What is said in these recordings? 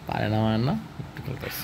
পারে না মানে না, একটু খেলতেছে।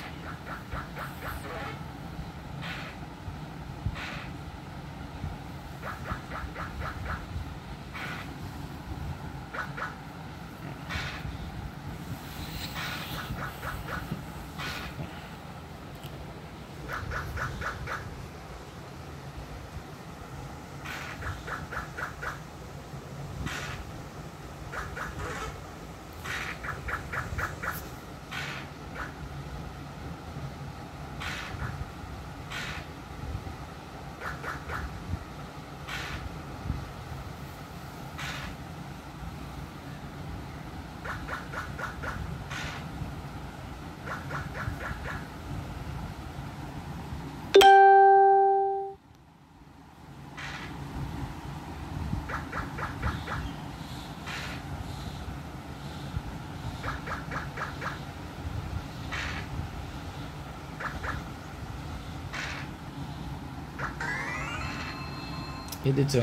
কি দিচ্ছ?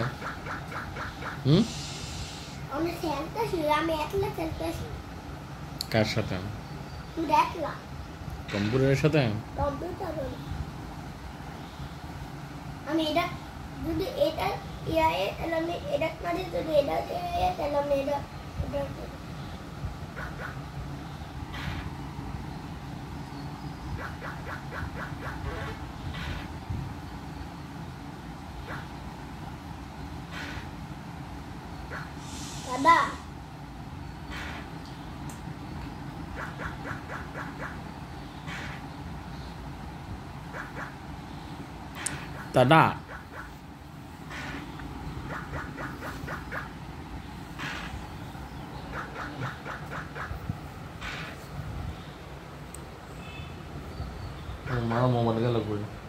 কার সাথে? কম্পিউটারের সাথে? আমি এটা যদি এটা ইয়ায়ে তাহলে আমি এটা মাঝে যদি এটা ইয়ায়ে তাহলে আমি এটা দাদা দাদা মা মোবাইল গেল কই?